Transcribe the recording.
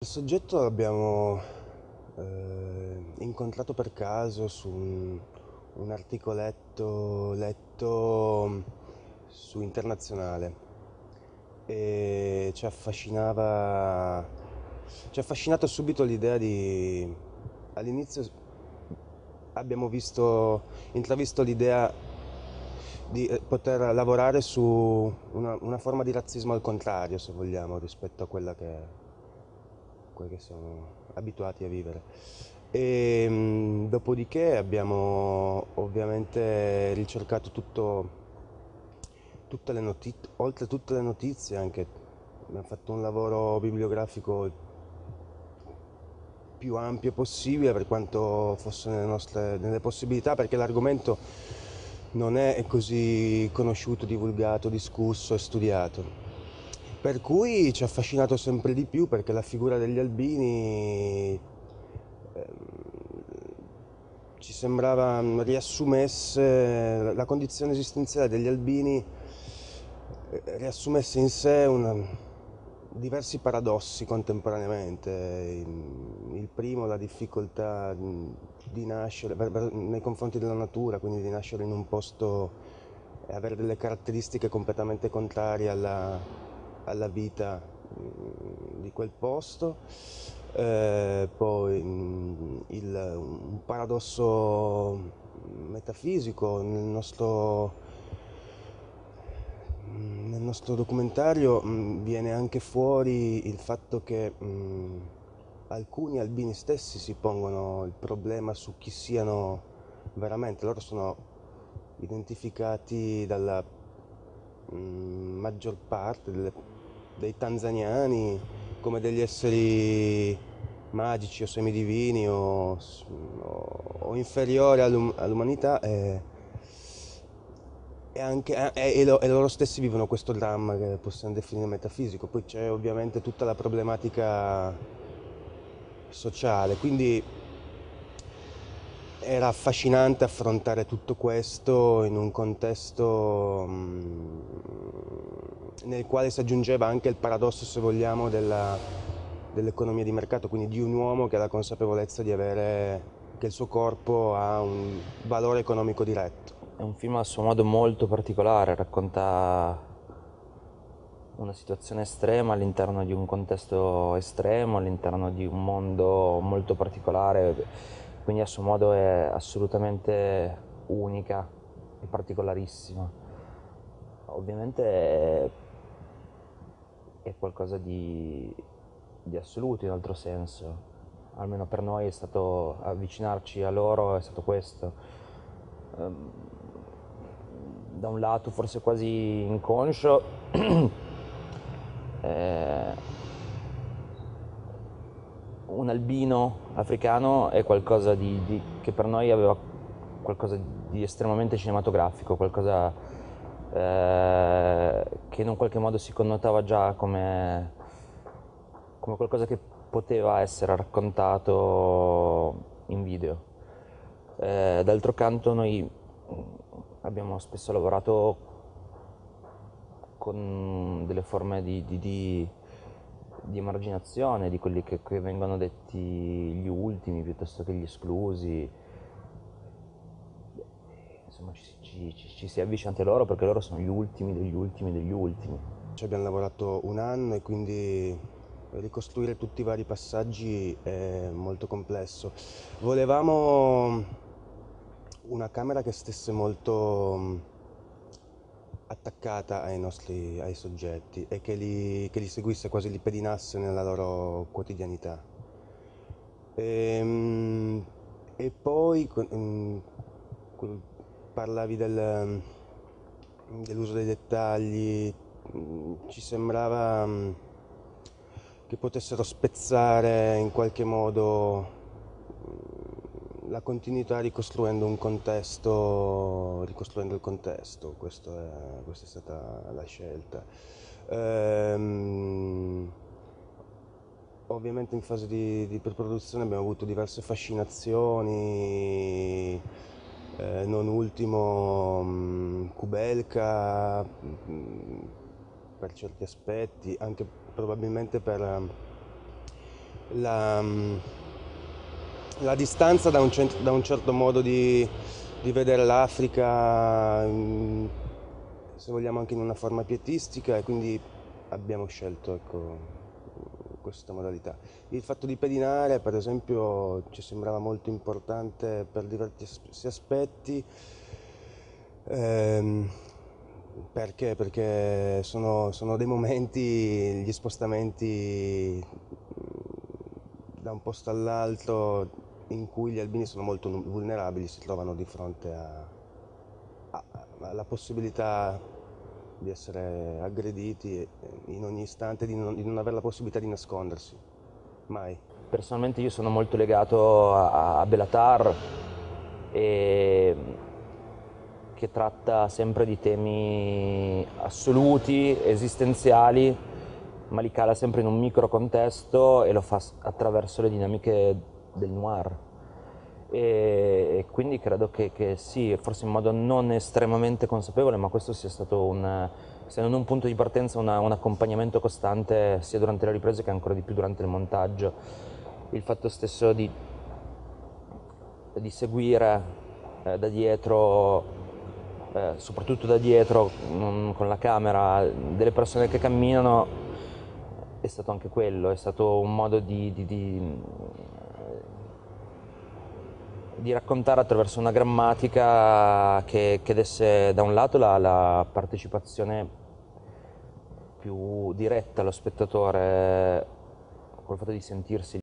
Il soggetto l'abbiamo incontrato per caso su un articoletto letto su Internazionale e ci ha affascinato subito l'idea di... All'inizio abbiamo intravisto l'idea di poter lavorare su una forma di razzismo al contrario, se vogliamo, rispetto a quella che siamo abituati a vivere. Dopodiché abbiamo ovviamente ricercato oltre tutte le notizie, anche abbiamo fatto un lavoro bibliografico più ampio possibile per quanto fosse nelle possibilità, perché l'argomento non è così conosciuto, divulgato, discusso e studiato. Per cui ci ha affascinato sempre di più perché la figura degli albini ci sembrava riassumesse la condizione esistenziale degli albini, riassumesse in sé diversi paradossi contemporaneamente. Il primo, la difficoltà di nascere nei confronti della natura, quindi di nascere in un posto e avere delle caratteristiche completamente contrarie alla vita di quel posto. Poi un paradosso metafisico nel nostro documentario viene anche fuori il fatto che alcuni albini stessi si pongono il problema su chi siano veramente. Loro sono identificati dalla maggior parte dei tanzaniani come degli esseri magici o semidivini o inferiori all'umanità e loro stessi vivono questo dramma che possiamo definire metafisico. Poi c'è ovviamente tutta la problematica sociale, quindi era affascinante affrontare tutto questo in un contesto nel quale si aggiungeva anche il paradosso, se vogliamo, dell'economia di mercato, quindi di un uomo che ha la consapevolezza di avere che il suo corpo ha un valore economico diretto. È un film a suo modo molto particolare, racconta una situazione estrema all'interno di un contesto estremo, all'interno di un mondo molto particolare, quindi a suo modo è assolutamente unica e particolarissima. Ovviamente è qualcosa di assoluto in altro senso, almeno per noi è stato avvicinarci a loro, è stato questo. Da un lato forse quasi inconscio, eh, un albino africano è qualcosa che per noi aveva qualcosa di estremamente cinematografico, qualcosa che in un qualche modo si connotava già come qualcosa che poteva essere raccontato in video. D'altro canto noi abbiamo spesso lavorato con delle forme di emarginazione, di quelli che vengono detti gli ultimi piuttosto che gli esclusi. Insomma, ci si è avvicinati a loro perché loro sono gli ultimi degli ultimi degli ultimi. Ci abbiamo lavorato un anno e quindi ricostruire tutti i vari passaggi è molto complesso. Volevamo una camera che stesse molto attaccata ai soggetti e che li seguisse, quasi li pedinasse nella loro quotidianità. Ehm, E, poi parlavi dell'uso dei dettagli, ci sembrava che potessero spezzare in qualche modo la continuità ricostruendo il contesto, questa è stata la scelta. Ehm, Ovviamente in fase di preproduzione abbiamo avuto diverse fascinazioni, non ultimo Kubelka, per certi aspetti, anche probabilmente la, la distanza da un certo modo di vedere l'Africa, se vogliamo anche in una forma pietistica, e quindi abbiamo scelto, ecco, questa modalità. Il fatto di pedinare, per esempio, ci sembrava molto importante per diversi aspetti. Ehm, perché? Perché sono dei momenti, gli spostamenti da un posto all'altro, in cui gli albini sono molto vulnerabili, si trovano di fronte alla possibilità di essere aggrediti in ogni istante, di non avere la possibilità di nascondersi, mai. Personalmente io sono molto legato a Bélatar, e che tratta sempre di temi assoluti, esistenziali, ma li cala sempre in un micro contesto e lo fa attraverso le dinamiche del noir. E quindi credo che sì, forse in modo non estremamente consapevole, ma questo sia stato se non un punto di partenza, un accompagnamento costante sia durante le riprese che ancora di più durante il montaggio. Il fatto stesso di seguire da dietro, soprattutto da dietro, con la camera, delle persone che camminano, è stato anche quello, è stato un modo di raccontare attraverso una grammatica che desse da un lato la partecipazione più diretta allo spettatore, col fatto di sentirsi